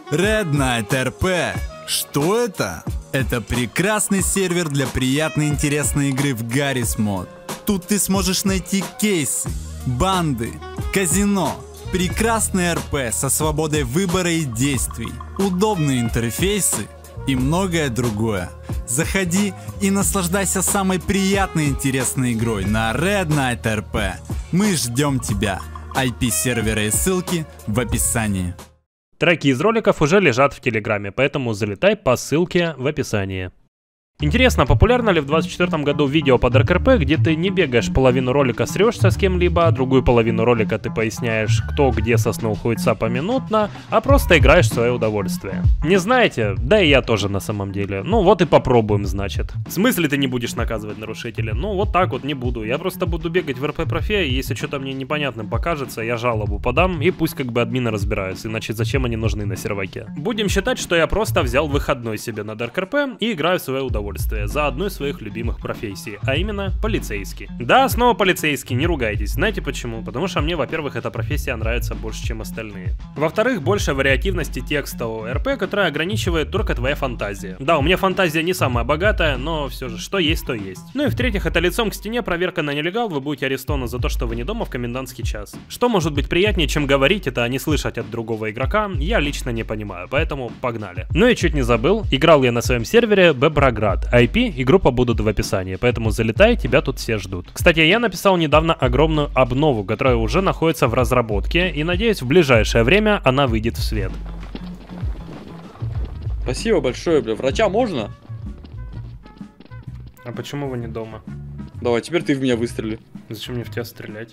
Red Knight RP. Что это? Это прекрасный сервер для приятной и интересной игры в Garry's Mod. Тут ты сможешь найти кейсы, банды, казино, прекрасный РП со свободой выбора и действий, удобные интерфейсы и многое другое. Заходи и наслаждайся самой приятной и интересной игрой на Red Knight RP. Мы ждем тебя. IP сервера и ссылки в описании. Треки из роликов уже лежат в Телеграме, поэтому залетай по ссылке в описании. Интересно, популярно ли в 2024 году видео под РКРП, где ты не бегаешь половину ролика срешься с кем-либо, а другую половину ролика ты поясняешь, кто где соснул хуйца поминутно, а просто играешь в свое удовольствие? Не знаете? Да и я тоже на самом деле. Ну вот и попробуем, значит. В смысле ты не будешь наказывать нарушителя? Ну вот так вот не буду. Я просто буду бегать в РП-профе, и если что-то мне непонятным покажется, я жалобу подам, и пусть как бы админы разбираются, иначе зачем они нужны на серваке? Будем считать, что я просто взял выходной себе на РКРП и играю в свое удовольствие. За одну из своих любимых профессий, а именно полицейский. Да, снова полицейский, не ругайтесь. Знаете почему? Потому что мне, во-первых, эта профессия нравится больше, чем остальные. Во-вторых, больше вариативности текстового РП, которая ограничивает только твоя фантазия. Да, у меня фантазия не самая богатая, но все же, что есть, то есть. Ну и в-третьих, это лицом к стене проверка на нелегал, вы будете арестованы за то, что вы не дома в комендантский час. Что может быть приятнее, чем говорить это, а не слышать от другого игрока, я лично не понимаю, поэтому погнали. Ну и чуть не забыл, играл я на своем сервере Беброград. IP и группа будут в описании, поэтому залетай, тебя тут все ждут. Кстати, я написал недавно огромную обнову, которая уже находится в разработке, и надеюсь, в ближайшее время она выйдет в свет. Спасибо большое, бля. Врача можно? А почему вы не дома? Давай, теперь ты в меня выстрели. Зачем мне в тебя стрелять?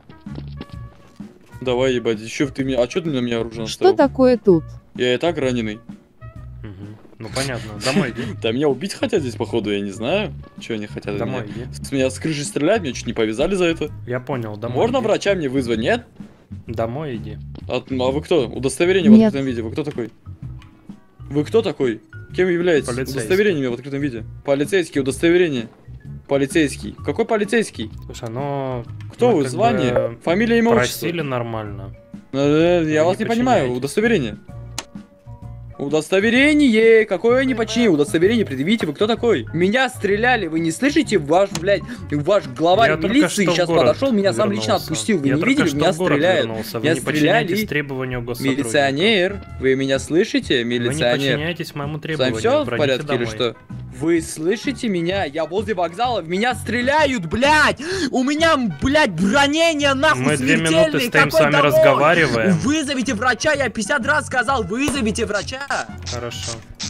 Давай, ебать, еще ты меня... А что ты на меня оружие Что наставил? такое тут? Я и так раненый. Ну понятно, домой иди. Да меня убить хотят здесь, походу, я не знаю. Что они хотят от Домой меня. иди. С меня с крыши стреляют, меня чуть не повязали за это. Я понял, домой Можно иди. врача мне вызвать, нет? Домой иди. А вы кто? Удостоверение в Нет. открытом виде. Вы кто такой? Вы кто такой? Кем вы являетесь? Полицейский. Удостоверение в открытом виде. Полицейский, удостоверение. Полицейский. Какой полицейский? Слушай, ну... Кто мы вы? как Звание? бы Фамилия, имя, отчество? Просили нормально. Я вас не не понимаю. подчиняетесь. Удостоверение. Удостоверение! Какое не почини? Удостоверение предъявите, вы кто такой? Меня стреляли, вы не слышите? Ваш, блядь, ваш глава Я только милиции что в сейчас город подошел, меня сам лично вернулся. отпустил. Вы Я не только видели? что Меня в город стреляют. вернулся. Вы Меня не подчиняетесь стреляли. требованию госсотрудника. Милиционер, вы меня слышите? Вы не Милиционер. подчиняетесь моему С вами требованию. все в Пройдите порядке или домой. что? Вы слышите меня? Я возле вокзала, в меня стреляют, блядь! У меня, блядь, ранение нахуй Мы 2 смертельные! минуты стоим с Какой вами домой? разговариваем. Вызовите врача, я 50 раз сказал, вызовите врача! Хорошо.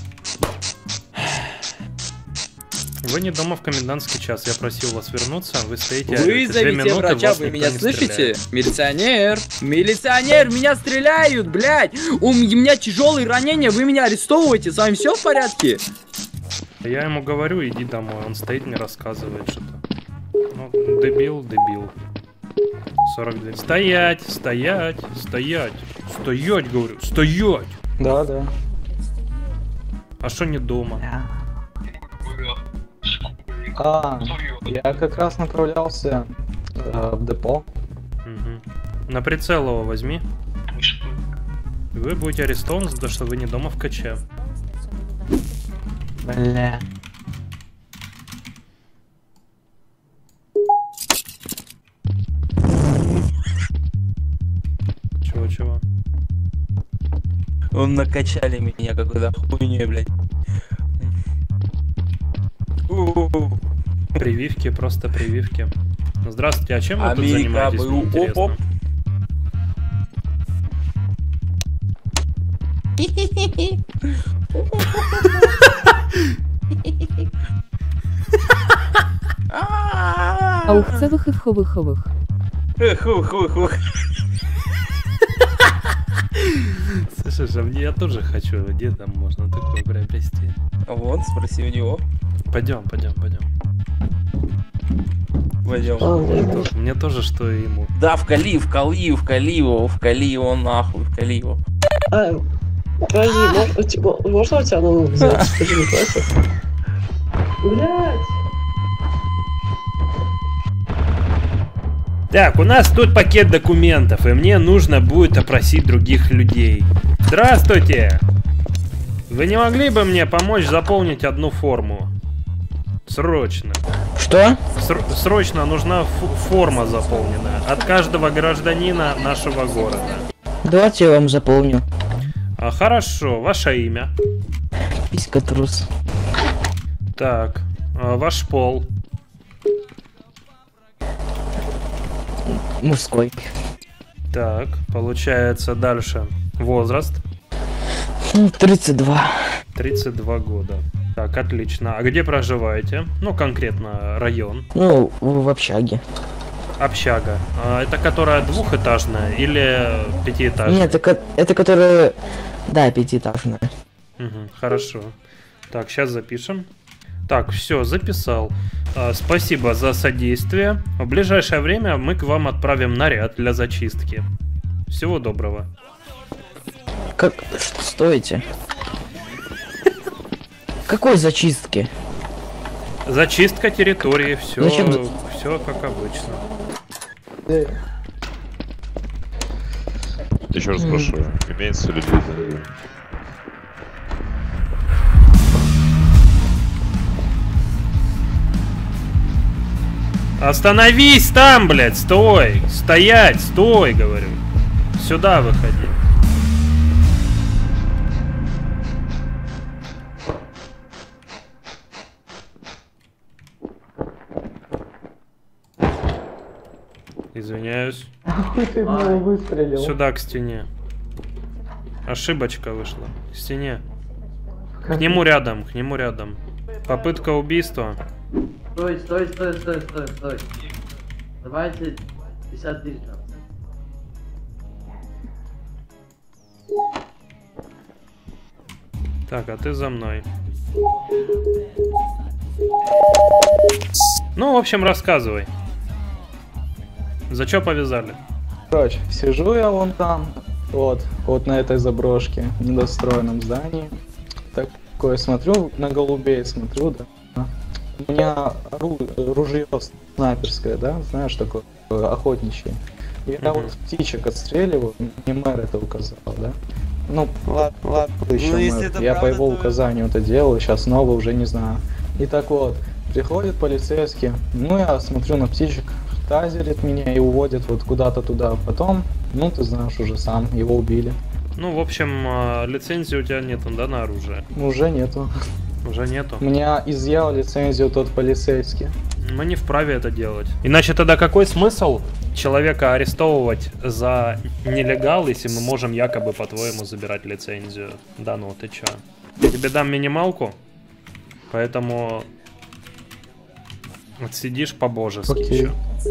Вы не дома в комендантский час. Я просил вас вернуться. Вы стоите. орете. 2 Вызовите минуты, врача, вас вы никто меня не слышите? стреляет. Милиционер! Милиционер! Меня стреляют, блядь! У меня тяжелые ранения, вы меня арестовываете, с вами все в порядке? Я ему говорю, иди домой. Он стоит, мне рассказывает что-то. Ну, дебил. 42. Стоять, стоять, стоять. Стоять, говорю, стоять. Да, да. А что не дома? Я как раз направлялся в депо. Угу. На прицел его возьми. Вы будете арестованы за то, что вы не дома в КЧ. Бля. Чего? Он накачали меня какой-то хуйней, блядь. Прививки, просто прививки. Здравствуйте, а чем вы тут занимаетесь? Мне интересно. Аухцевых и вховыховых. Слушай, а я тоже хочу. Где там можно такое приобрести? Вон, спроси у него. Пойдем. Пойдем. Мне тоже что и ему. Да, вкали его нахуй, вкали его. Подожди, можно у тебя ну взять? Скажи, не против? Блядь! Так, у нас тут пакет документов, и мне нужно будет опросить других людей. Здравствуйте! Вы не могли бы мне помочь заполнить одну форму? Срочно. Что? Срочно нужна форма заполненная от каждого гражданина нашего города. Давайте я вам заполню. Хорошо, ваше имя. Писька трус. Так, ваш пол. Мужской. Так, получается дальше. Возраст. 32. 32 года. Так, отлично. А где проживаете? Ну, конкретно район. Ну, в общаге. Общага. Это которая двухэтажная или пятиэтажная? Нет, это которая... Да, пятиэтажная. Угу, хорошо. Так, сейчас запишем. Так, все, записал. Спасибо за содействие. В ближайшее время мы к вам отправим наряд для зачистки. Всего доброго. Как... Стойте. Какой зачистки? Зачистка территории, все, Зачем? все как обычно. Еще раз спрашиваю, имеется ли лицензия? Остановись там, блядь, стой! Стоять, стой, говорю. Сюда выходи. Извиняюсь. Ты в него выстрелил. Сюда, к стене. Ошибочка вышла. К стене. К нему рядом, к нему рядом. Попытка убийства. Стой. Давайте 50 тысяч. Так, а ты за мной. Ну, в общем, рассказывай. За что повязали? Короче, сижу я вон там, вот на этой заброшке, в недостроенном здании. Такое смотрю, на голубей смотрю, да. У меня ружье снайперское, да, знаешь, такое охотничье. Я вот птичек отстреливаю, мне мэр это указал, да. Ну, ладно, еще мэр. Я по его указанию это делал, сейчас новый уже не знаю. И так вот, приходит полицейский, ну я смотрю на птичек, тазерит меня и уводит вот куда-то туда. Потом, ну ты знаешь уже сам, его убили. Ну, в общем, лицензии у тебя нету, да, на оружие? Уже нету. Уже нету? У меня изъял лицензию тот полицейский. Мы не вправе это делать. Иначе тогда какой смысл человека арестовывать за нелегал, если мы можем якобы, по-твоему, забирать лицензию? Да ну, ты чё? Я тебе дам минималку, поэтому отсидишь по-божески еще.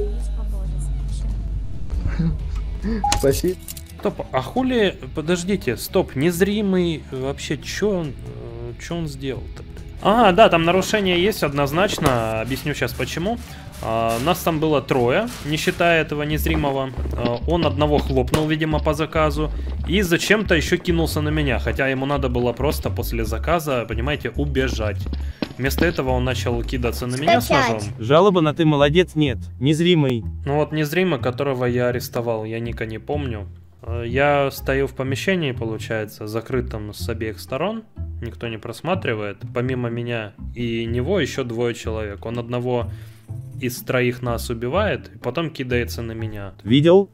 Спасибо. Стоп, а хули... Подождите, стоп, незримый вообще, чё он сделал-то? А, да, там нарушение есть однозначно, объясню сейчас почему. Нас там было трое, не считая этого незримого. Он одного хлопнул, видимо, по заказу. И зачем-то еще кинулся на меня, хотя ему надо было просто после заказа, понимаете, убежать. Вместо этого он начал кидаться на меня с ножом. Жалоба на ты молодец нет, незримый. Ну вот незримый, которого я арестовал, я ника не помню. Я стою в помещении, получается, закрытом с обеих сторон. Никто не просматривает. Помимо меня и него еще двое человек. Он одного из троих нас убивает, и потом кидается на меня. Видел?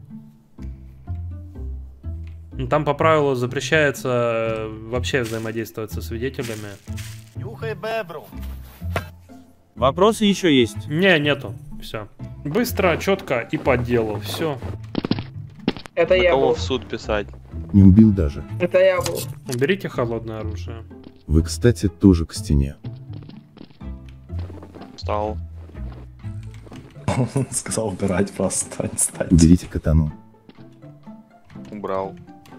Ну, там по правилу запрещается вообще взаимодействовать со свидетелями. Нюхай бебру. Вопросы еще есть? Нету. Все. Быстро, четко и по делу. Все. Это я был. в суд писать? Не убил даже. Это я был. Уберите холодное оружие. Вы, кстати, тоже к стене. Встал. Он сказал убирать просто, отстать. Уберите катану. Убрал.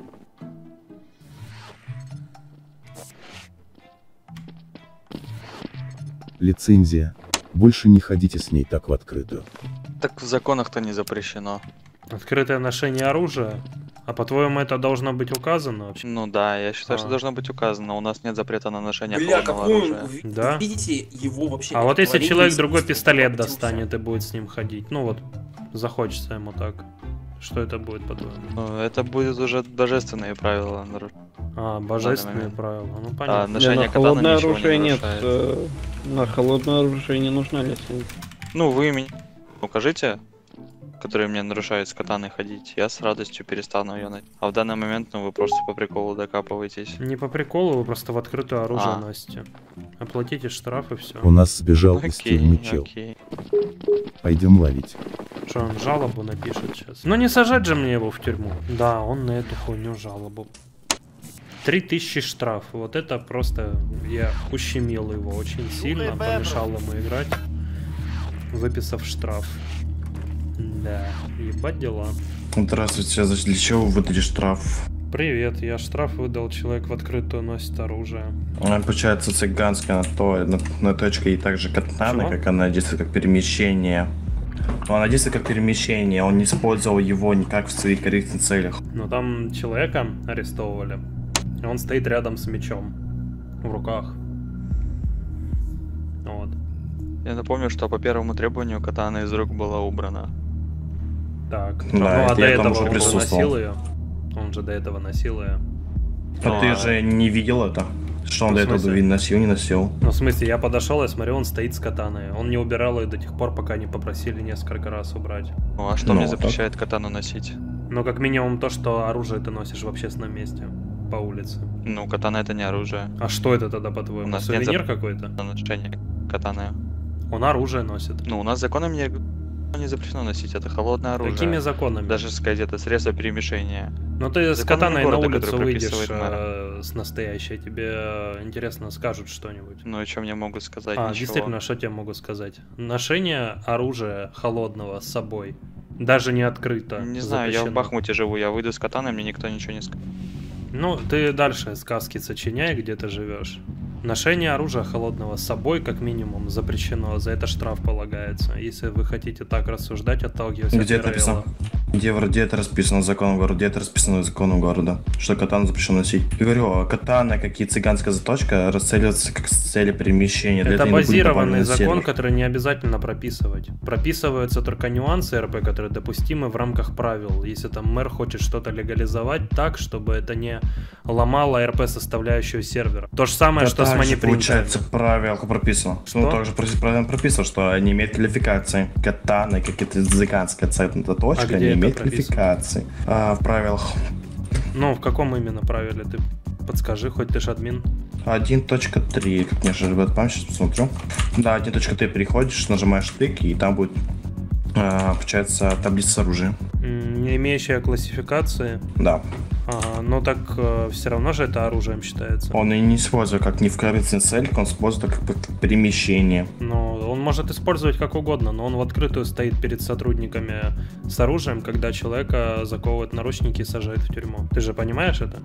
Лицензия. Больше не ходите с ней так в открытую. Так в законах-то не запрещено. Открытое ношение оружия? А по-твоему это должно быть указано вообще? Ну да, я считаю, что должно быть указано. У нас нет запрета на ношение Бля, холодного какой оружия. Да? Видите его вообще? А вот если творение человек из- другой пистолет достанет и будет с ним ходить, ну вот, захочется ему так, что это будет, по-твоему? Ну, это будет уже божественные правила. А, божественные правила. Ну понятно. Ношение на холодное катаны ничего оружие не нет. нарушает. На холодное оружие не нужна лицензия. Ну, вы мне укажите, которые мне нарушают с катаной ходить, я с радостью перестану ее носить. А в данный момент, ну, вы просто по приколу докапываетесь. Не по приколу, вы просто в открытое оружие носите. Оплатите штраф и все. У нас сбежал из тюрьмы чел. Пойдем ловить. Что, он жалобу напишет сейчас? Ну не сажать же мне его в тюрьму. Да, он на эту хуйню жалобу. 3000 штраф. Вот это просто... Я ущемил его очень сильно, помешал ему играть, выписав штраф. Да, ебать дела. Здравствуйте, для чего вы выдали штраф? Привет, я штраф выдал, человек в открытую носит оружие. Получается цыганская на точке и также катана, как она действует как перемещение. Но она действует как перемещение, он не использовал его никак в своих корректных целях. Но там человека арестовывали, он стоит рядом с мечом в руках. Вот. Я напомню, что по первому требованию катана из рук была убрана. Так, да, ну а до этого он носил ее. Он же до этого носил ее. А ты же не видел это? Что он до этого носил, не носил? Ну в смысле, я подошел, я смотрю, он стоит с катаной. Он не убирал ее до тех пор, пока не попросили несколько раз убрать. Ну а что мне запрещает катану носить? Ну как минимум то, что оружие ты носишь в общественном месте. По улице. Ну, катана это не оружие. А что это тогда, по-твоему? У нас сувенир какой-то? Ношение катаны. Он оружие носит. Ну, у нас законом не запрещено носить, это холодное оружие. Какими законами? Даже сказать, это средство перемещения. Ну ты с катаной на улицу выйдешь с настоящей, тебе интересно скажут что-нибудь. Ну и что мне могут сказать? А, ничего. Действительно, что тебе могут сказать? Ношение оружия холодного с собой, даже не открыто. Не знаю, я в Бахмуте живу, я выйду с катаной, мне никто ничего не скажет. Ну, ты дальше сказки сочиняй, где ты живешь. Ношение оружия холодного с собой, как минимум, запрещено. За это штраф полагается. Если вы хотите так рассуждать, отталкиваясь от Где это написано? Где это расписано законом города? Где это расписано законом города? Что катану запрещено носить? Я говорю, катана, как и цыганская заточка, расцеливается как с цели перемещения. Это базированный закон, который не обязательно прописывать. Прописываются только нюансы РП, которые допустимы в рамках правил. Если там мэр хочет что-то легализовать так, чтобы это не ломало РП составляющую сервера. То же самое, что с манипринтерами. Получается, правило прописано. Что? Ну, также правильно прописано, что не имеет квалификации. Катана, как это цыганская заточка, не имеет квалификации. В правилах. Ну, в каком именно правиле? Ты подскажи, хоть ты ж админ. 1.3, как мне же память, сейчас посмотрю. Да, 1.3 переходишь, нажимаешь тык, и там будет, получается, таблица с оружием. Не имеющая классификации? Да. Ага, но так все равно же это оружием считается. Он и не использует как не в корыстных целях, он использует как перемещение. Ну, он может использовать как угодно, но он в открытую стоит перед сотрудниками с оружием, когда человека заковывают наручники и сажают в тюрьму. Ты же понимаешь это?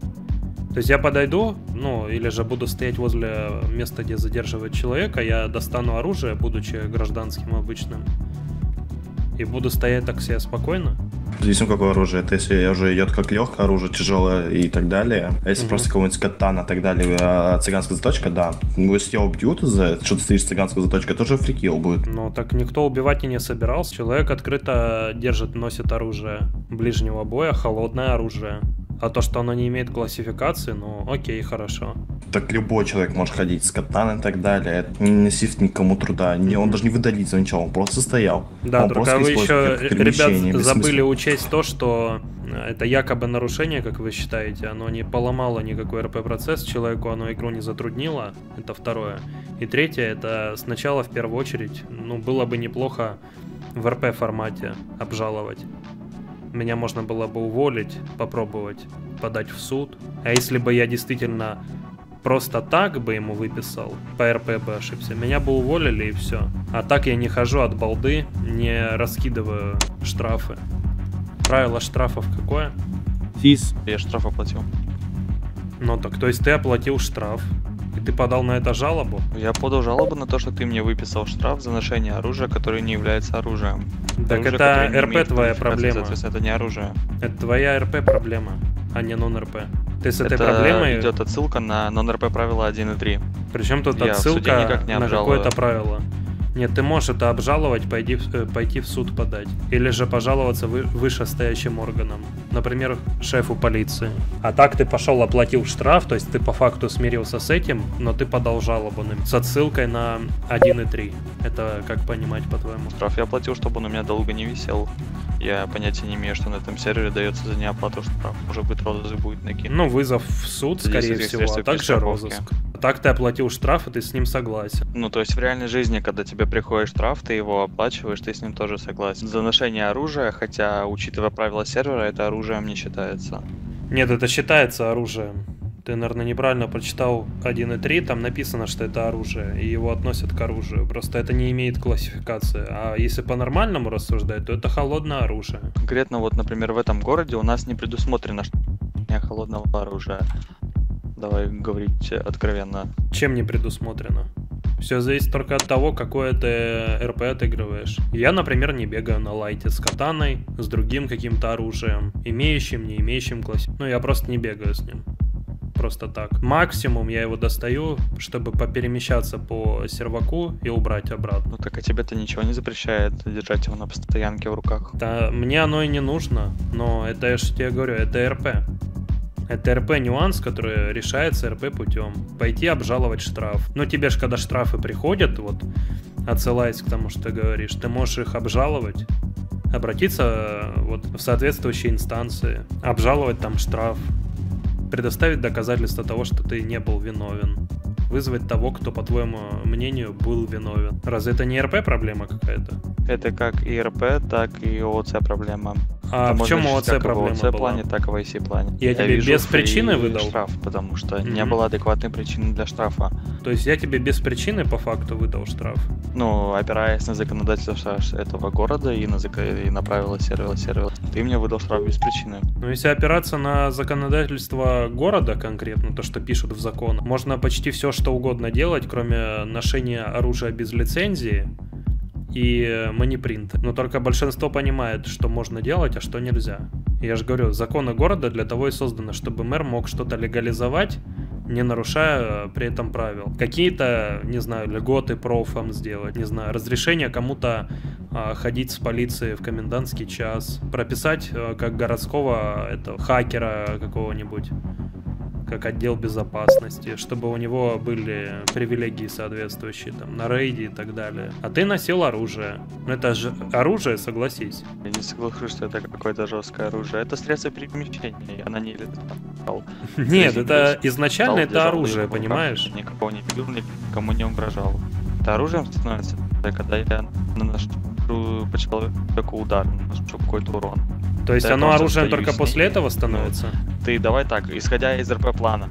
То есть я подойду, ну, или же буду стоять возле места, где задерживают человека, я достану оружие, будучи гражданским обычным, и буду стоять так себе спокойно. Здесь какое оружие? Это если уже идет как легкое оружие, тяжелое и так далее. А если просто какого-нибудь катана и так далее, цыганская заточка, да. Ну, если тебя убьют за что ты стоишь цыганской заточкой, тоже фрикил будет. Ну, так никто убивать и не собирался. Человек открыто носит оружие ближнего боя, холодное оружие. А то, что оно не имеет классификации, ну, окей, хорошо. Так любой человек может ходить с катаной и так далее, не носив никому труда. Он даже не выдалится ничего, он просто стоял. Да, только вы еще, ребят, забыли учесть то, что это якобы нарушение, как вы считаете, оно не поломало никакой РП-процесс, человеку оно игру не затруднило, это второе. И третье, это сначала в первую очередь, ну, было бы неплохо в РП-формате обжаловать. Меня можно было бы уволить, попробовать подать в суд. А если бы я действительно просто так бы ему выписал, по РП бы ошибся, меня бы уволили и все. А так я не хожу от балды, не раскидываю штрафы. Правило штрафов какое? ФИС. Я штраф оплатил. Ну так, то есть ты оплатил штраф. И ты подал на это жалобу? Я подал жалобу на то, что ты мне выписал штраф за ношение оружия, которое не является оружием. Так оружие, это РП твоя проблема. Соответственно, это не оружие. Это твоя РП проблема, а не нон-РП. Ты с этой проблемой... идет отсылка на нон-РП правила 1.3. Причем тут отсылка на какое-то правило. Нет, ты можешь это обжаловать, пойти в суд подать. Или же пожаловаться вышестоящим органам. Например, шефу полиции. А так ты пошел, оплатил штраф, то есть ты по факту смирился с этим, но ты подал жалобу с отсылкой на 1.3. Это как понимать, по-твоему? Штраф я оплатил, чтобы он у меня долго не висел. Я понятия не имею, что на этом сервере дается за неоплату штраф. Может быть, розыск будет накинут. Ну, вызов в суд, скорее всего, а также розыск. Так ты оплатил штраф, и ты с ним согласен. Ну, то есть в реальной жизни, когда тебе приходит штраф, ты его оплачиваешь, ты с ним тоже согласен. За ношение оружия, хотя, учитывая правила сервера, это оружием не считается. Нет, это считается оружием. Ты, наверное, неправильно прочитал 1.3, там написано, что это оружие, и его относят к оружию. Просто это не имеет классификации. А если по-нормальному рассуждать, то это холодное оружие. Конкретно вот, например, в этом городе у нас не предусмотрено холодного оружия. Давай говорить откровенно. Чем не предусмотрено? Все зависит только от того, какое ты РП отыгрываешь. Я, например, не бегаю на лайте с катаной, с другим каким-то оружием, имеющим, не имеющим классификацию. Ну, я просто не бегаю с ним. Просто так. Максимум я его достаю, чтобы поперемещаться по серваку и убрать обратно. Ну так а тебе-то ничего не запрещает держать его на постоянке в руках? Да, мне оно и не нужно, но это, я же тебе говорю, это РП. Это РП нюанс, который решается РП путем. Пойти обжаловать штраф. Но тебе же когда штрафы приходят, вот, отсылаясь к тому, что ты говоришь, ты можешь их обжаловать, обратиться вот в соответствующие инстанции, обжаловать там штраф, предоставить доказательства того, что ты не был виновен, вызвать того, кто, по твоему мнению, был виновен. Разве это не РП проблема какая-то? Это как и РП, так и ООЦ проблема. А в чем ООЦ проблема была? В ООЦ плане, так и в IC плане. Я тебе без причины выдал штраф, потому что не было адекватной причины для штрафа. То есть я тебе без причины по факту выдал штраф? Ну, опираясь на законодательство этого города и на правила сервера, ты мне выдал штраф без причины. Ну, если опираться на законодательство города конкретно, то, что пишут в законах, можно почти все, что угодно делать, кроме ношения оружия без лицензии и манипринта. Но только большинство понимает, что можно делать, а что нельзя. Я же говорю, законы города для того и созданы, чтобы мэр мог что-то легализовать, не нарушая при этом правил. Какие-то, не знаю, льготы профам сделать, не знаю, разрешение кому-то ходить с полицией в комендантский час, прописать как городского хакера какого-нибудь, как отдел безопасности, чтобы у него были привилегии соответствующие там на рейде и так далее. А ты носил оружие. Ну это же оружие, согласись. Я не соглашусь, что это какое-то жесткое оружие. Это средство перемещения. Я на ней летал. Нет, это изначально это оружие, понимаешь? Никого не бил, никому не угрожал. Это оружием становится, когда я наношу по человеку удар, наношу какой-то урон. То есть оно оружием только после этого становится? Ты давай так, исходя из РП-плана.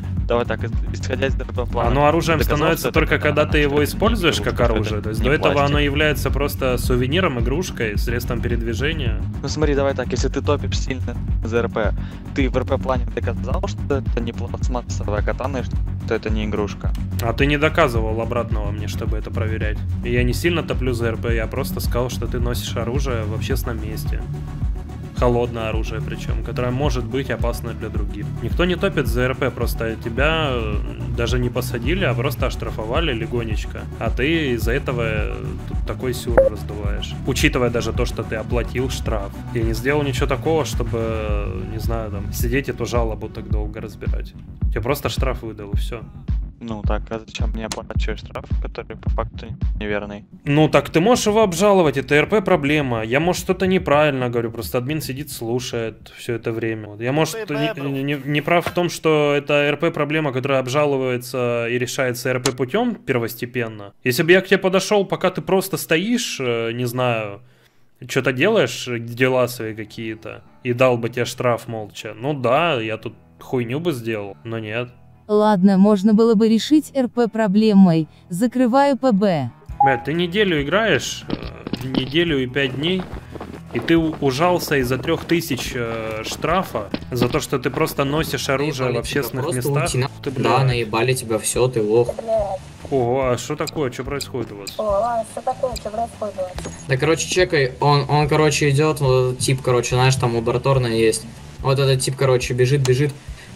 Оно оружием становится только когда ты его используешь как оружие. То есть до этого оно является просто сувениром, игрушкой, средством передвижения. Ну смотри, давай так, если ты топишь сильно за РП, ты в РП-плане доказал, что это не пластмассовая катана, что это не игрушка. А ты не доказывал обратного мне, чтобы это проверять. И я не сильно топлю за РП, я просто сказал, что ты носишь оружие в общественном месте. Холодное оружие причем, которое может быть опасно для других. Никто не топит за РП, просто тебя даже не посадили, а просто оштрафовали легонечко. А ты из-за этого тут такой сюр раздуваешь. Учитывая даже то, что ты оплатил штраф. Я не сделал ничего такого, чтобы, не знаю, там, сидеть эту жалобу так долго разбирать. Тебе просто штраф выдал, и все. Ну так, а зачем мне оплачивать штраф, который по факту неверный? Ну так ты можешь его обжаловать, это РП проблема. Я, может, что-то неправильно говорю, просто админ сидит, слушает все это время. Я, может, не прав в том, что это РП проблема, которая обжалуется и решается РП путем первостепенно. Если бы я к тебе подошел, пока ты просто стоишь, не знаю, что-то делаешь, дела свои какие-то, и дал бы тебе штраф молча, ну да, я тут хуйню бы сделал, но нет. Ладно, можно было бы решить РП проблемой. Закрываю ПБ. Блядь, ты неделю играешь, неделю и 5 дней, и ты ужался из-за 3000 штрафа, за то, что ты просто носишь оружие в общественных местах. Да, наебали тебя, все, ты лох. Ого, а что такое? Что происходит у вас? Что такое? Что происходит у вас? Да, короче, чекай, он короче, идет, вот этот тип, короче, знаешь, там лабораторная есть. Вот этот тип, короче, бежит.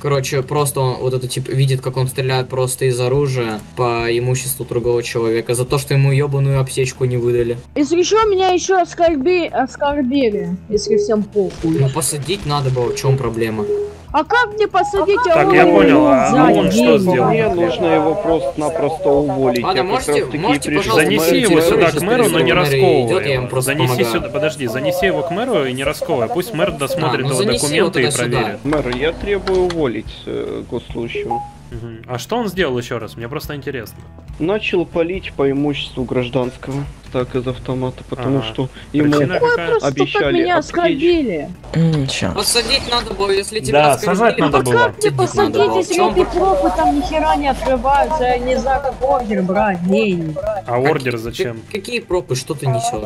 Короче, просто он, вот этот тип видит, как он стреляет просто из оружия по имуществу другого человека за то, что ему ебаную аптечку не выдали. Если что, меня еще оскорбили, если всем похуй. Ну посадить надо было, в чем проблема? А как мне посадить? Так, я понял, а он что сделал? Мне нужно его просто-напросто уволить. Ладно, можете, пожалуйста, занеси его сюда к мэру, но не расковывай его. Занеси Занеси сюда, подожди, занеси его к мэру и не расковывай. Пусть мэр досмотрит его документы и проверит. Мэр, я требую уволить госслужащего. А что он сделал еще раз? Мне просто интересно. Начал палить по имуществу гражданского. Так, из автомата, потому что ему обещали меня оскорбили. Посадить надо было, если тебя оскорбили. Сажать надо было. Как тебе посадить, если эти профы там нихера не открываются? Я не знаю, как ордер брать, гений. А ордер зачем? Какие пропы, что ты несешь?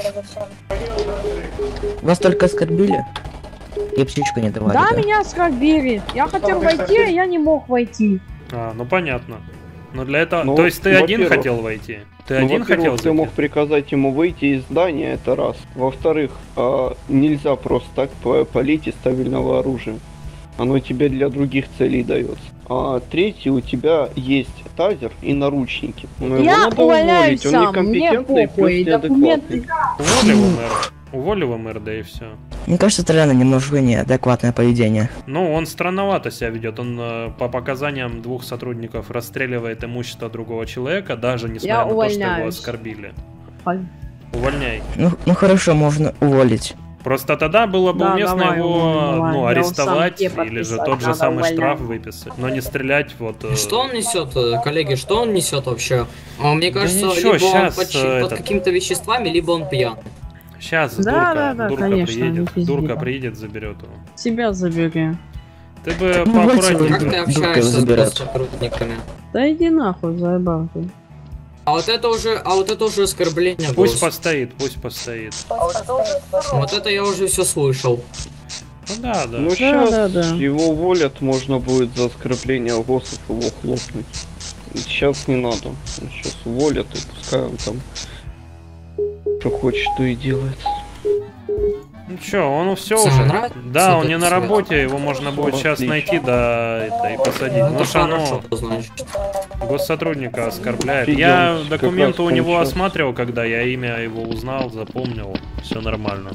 Вас только оскорбили? И птичку не давали, да, меня оскорбили. Я хотел войти, а я не мог войти. А, ну понятно. Но для этого... Ну, то есть ты один хотел войти? Ты один хотел зайти? Ты мог приказать ему выйти из здания, это раз. Во-вторых, нельзя просто так палить из стабильного оружия. Оно тебе для других целей дается. А третий, у тебя есть тазер и наручники. Но я увольняюсь сам, мне похуй, документы. Уволь его, мэр. Уволь его, мэр, да и все. Мне кажется, это реально немножко неадекватное поведение. Ну, он странновато себя ведет. Он по показаниям двух сотрудников расстреливает имущество другого человека, даже несмотря на то, что его оскорбили. Увольняй. Ну хорошо, можно уволить. Просто тогда было бы уместно его арестовать или же тот же самый штраф выписать, но не стрелять вот. Что он несет, коллеги, что он несет вообще? Мне кажется, либо он под какими-то веществами, либо он пьян. Сейчас дурка приедет, дурка приедет, заберет его. Себя забери. Ты бы поаккуратнее. Как ты общаешься с сотрудниками? Да иди нахуй, заебал ты. А вот это уже оскорбление. Пусть постоит, пусть постоит. Вот это я уже все слышал. Ну да. Ну сейчас его уволят, можно будет за оскорбление ГОСов его хлопнуть. Сейчас не надо. Сейчас уволят и пускай он там что хочет, то и делает. Ну чё, он все уже. Да, он не на работе, его можно будет сейчас найти, да, и посадить. Ну что, госсотрудника оскорбляет. Я документы у него осматривал, когда я имя его узнал, запомнил. Все нормально.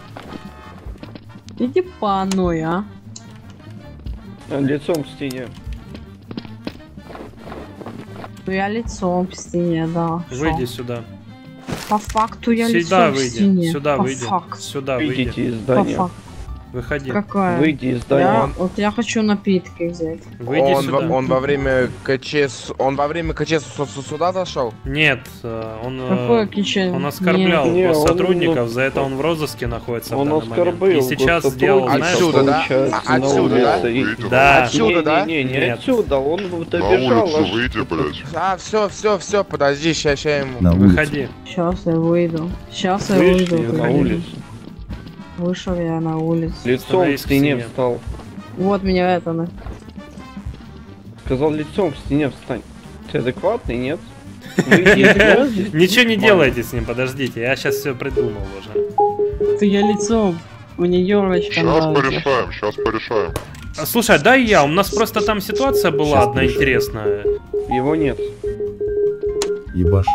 Иди паной, а? Лицом к стене. Я лицом к стене, да. Выйди сюда. По факту я лицом к стене. Сюда выйди. Сюда выйди. Выйдите из здания. Выходи. Какая? Выйди из здания. Вот я хочу напитки взять. Выйди сюда. Он во время КЧС сюда зашел? Нет, он оскорблял сотрудников, за это он в розыске находится. Он оскорбил. И сейчас сделал, отсюда, да? Отсюда, да? Да. Отсюда, да? Не отсюда, он добежал. На улицу выйди, блядь. А, все, подожди, ща ему. Выходи. Сейчас я выйду. Сейчас я выйду. На улицу. Вышел я на улицу. Лицом к стене встал. Вот меня это. Сказал, лицом к стене встань. Ты адекватный, нет? Ничего не делайте с ним, подождите, я сейчас все придумал уже. Ты я лицом. Мне ёрочка. Сейчас порешаем. Слушай, дай я, у нас просто там ситуация была одна интересная. Его нет. Ебаш.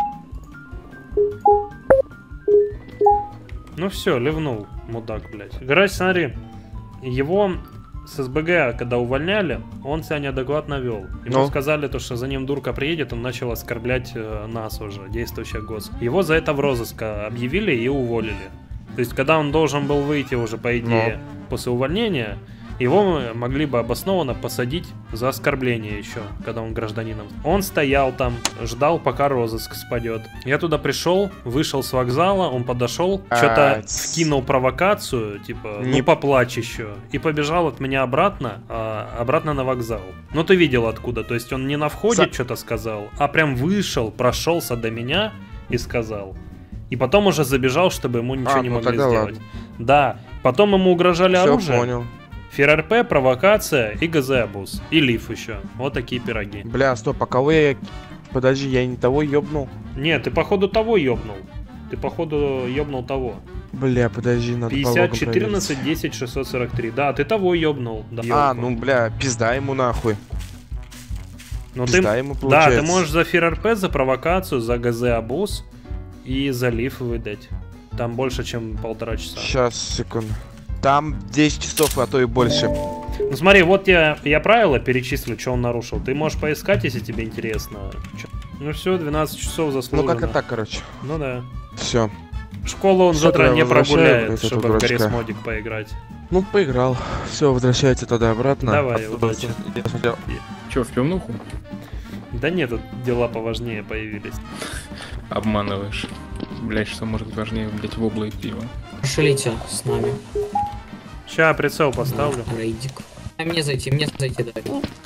Ну все, ливнул, мудак, блядь. Короче, смотри, его с СБГ, когда увольняли, он себя неадекватно вел. Ему сказали, то, что за ним дурка приедет, он начал оскорблять нас уже, действующих ГОС. Его за это в розыск объявили и уволили. То есть, когда он должен был выйти уже, по идее, после увольнения, его могли бы обоснованно посадить за оскорбление еще, когда он гражданином. Он стоял там, ждал, пока розыск спадет. Я туда пришел, вышел с вокзала, он подошел, что-то скинул провокацию, типа, ну поплачь еще, и побежал от меня обратно, обратно на вокзал. Ну ты видел откуда, то есть он не на входе что-то сказал, а прям вышел, прошелся до меня и сказал. И потом уже забежал, чтобы ему ничего не могли сделать. Ладно. Да, потом ему угрожали оружием. Понял. ФРРП, провокация и ГЗ-обуз. И лиф еще. Вот такие пироги. Бля, стоп, а кого я... Подожди, я не того ёбнул? Нет, ты походу того ёбнул. Ты походу ёбнул того. Бля, подожди, надо 50, 14, 10, 643. Да, ты того ёбнул. Да, а, ну бля, пизда ему нахуй. Ну, пизда ты, ему да, получается. ты можешь за ФРРП, за провокацию, за ГЗ обуз и за лиф выдать. Там больше, чем 1,5 часа. Сейчас, секунду. Там 10 часов, а то и больше. Ну смотри, вот я правила перечислю, что он нарушил. Ты можешь поискать, если тебе интересно. Ну все, 12 часов заслуженно. Ну как и так, короче. Ну да. Все. Школу он завтра не прогуляет, чтобы в дурачка. Гаррис-модик поиграть. Ну, поиграл. Все, возвращайте тогда обратно. Давай, удачи. Че, в пивнуху? Да нет, тут дела поважнее появились. Обманываешь. Блять, что может важнее, блять, вобла и пиво. Пошлите с нами. Ща прицел поставлю. Рейдик. А мне зайти, дай.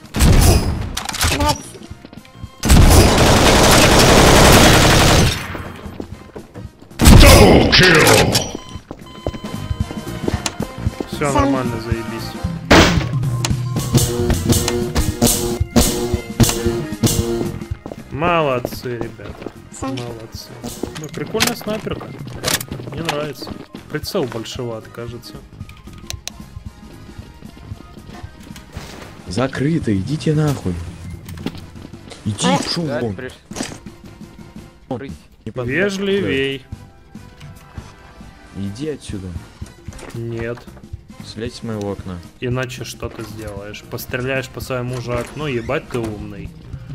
Все нормально, заебись. Молодцы, ребята. Молодцы. Ну, прикольная снайперка. Мне нравится. Прицел большеват, кажется. Закрыто, идите нахуй. Иди, шум вон. Вежливей. Иди отсюда. Нет. Слезь с моего окна. Иначе что ты сделаешь? Постреляешь по своему же окну, ебать ты умный.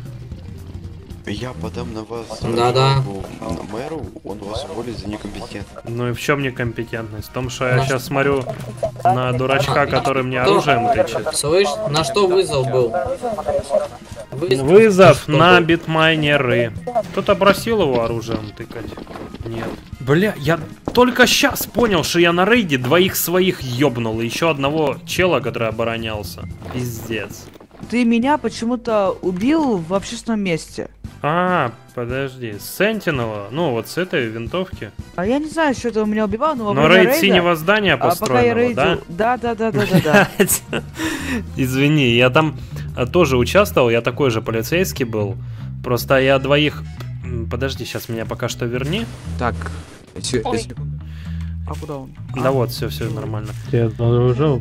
Я подам на вас да. на мэру, он вас уволит за некомпетентность. Ну и в чем некомпетентность? В том, что я сейчас смотрю на дурачка, который мне оружием тычет. Слышь, на что вызов был? Вызов на битмайнеры. Кто-то просил его оружием тыкать? Нет. Бля, я только сейчас понял, что я на рейде двоих своих ёбнул. И еще одного чела, который оборонялся. Пиздец. Ты меня почему-то убил в общественном месте. А, подожди, с Сентинела, ну вот с этой винтовки. А я не знаю, что это у меня убивал, но во время рейд рейда... синего здания построенного, да? Да. Извини, я там тоже участвовал, я такой же полицейский был. Просто я двоих... Подожди, сейчас меня пока что верни. Так, а куда он? Да вот, все нормально. Ты уже...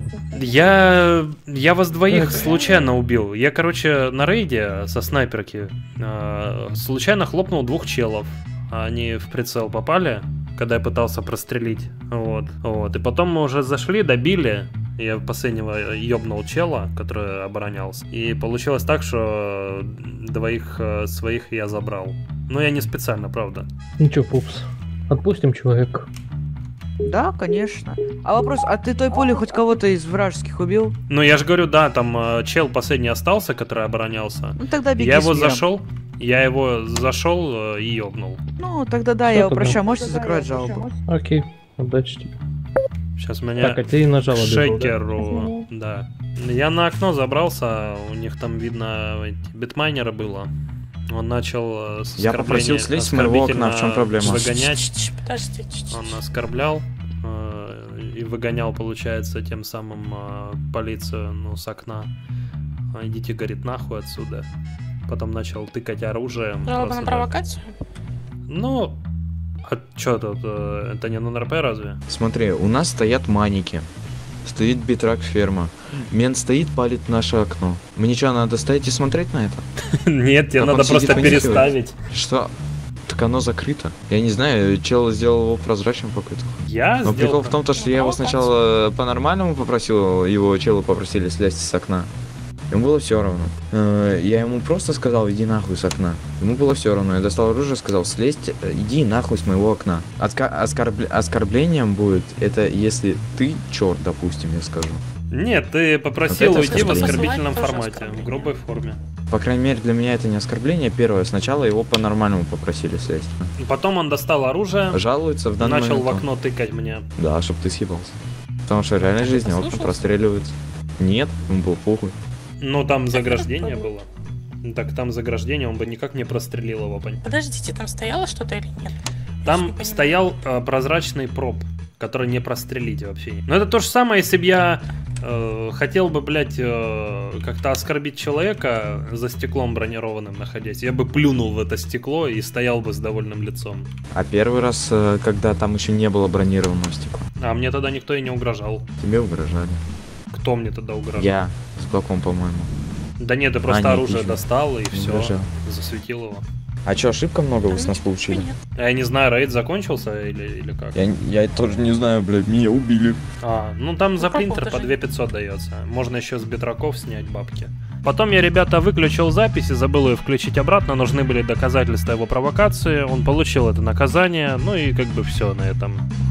Я вас двоих случайно убил. Я, короче, на рейде со снайперки случайно хлопнул двух челов. Они в прицел попали, когда я пытался прострелить. Вот. И потом мы уже зашли, добили. Я последнего ёбнул чела, который оборонялся. И получилось так, что двоих своих я забрал. Но я не специально, правда. Ничего, пупс. Отпустим человека. Да, конечно. А вопрос, а ты той пулей хоть кого-то из вражеских убил? Ну я же говорю, да, там чел последний остался, который оборонялся. Ну тогда беги. Я его зашел и ёбнул. Ну тогда да, я его прощаю, можете закрывать жалобу. Окей, удачи тебе. Сейчас меня так, а ты на жалобе шейкеру, да. Я на окно забрался, у них там видно битмайнера было. Он начал с я попросил слезть с моего окна, в чем проблема? Выгонять. Подождите. Он оскорблял и выгонял, получается, тем самым полицию, ну, с окна. Идите, говорит, нахуй отсюда. Потом начал тыкать оружием. Жалоба на провокацию? Ну, а чё тут, это не НРП разве? Смотри, у нас стоят маники. Стоит битрак ферма. Мент стоит, палит наше окно. Мне что, надо стоять и смотреть на это? Нет, тебе надо просто переставить. Что? Так оно закрыто. Я не знаю, чел сделал его прозрачным какой-то. Но прикол в том, что я его сначала по-нормальному попросил, его челу попросили слезть с окна. Ему было все равно. Я ему просто сказал, иди нахуй с окна. Ему было все равно. Я достал оружие, сказал, слезь, иди нахуй с моего окна. Оскорблением будет, это если ты черт, допустим, я скажу. Нет, ты попросил уйти в оскорбительном формате, в грубой форме. По крайней мере, для меня это не оскорбление. Первое, сначала его по-нормальному попросили слезть. И потом он достал оружие, жалуется в данный начал момент в окно тыкать мне. Да, чтоб ты съебался. Потому что в реальной жизни окна простреливаются. Нет, ему было похуй. Ну, там заграждение было. Так там заграждение, он бы никак не прострелил его, понятно. Подождите, там стояло что-то или нет? Там стоял прозрачный проб, который не прострелить вообще. Но это то же самое, если бы я хотел бы, блядь, как-то оскорбить человека за стеклом бронированным находясь, я бы плюнул в это стекло и стоял бы с довольным лицом. А первый раз, когда там еще не было бронированного стекла? А мне тогда никто и не угрожал. Тебе угрожали. Кто мне тогда угрожал? Я, с блоком, по-моему. Да нет, ты просто оружие достал и все, угрожал. засветил его. А что, ошибка много вы с нас получили? Я не знаю, рейд закончился или как? Я тоже не знаю, блядь, меня убили. Ну там за принтер по 2500 дается. Можно еще с битраков снять бабки. Потом я, ребята, выключил запись и забыл ее включить обратно. Нужны были доказательства его провокации. Он получил это наказание. Ну и как бы все на этом.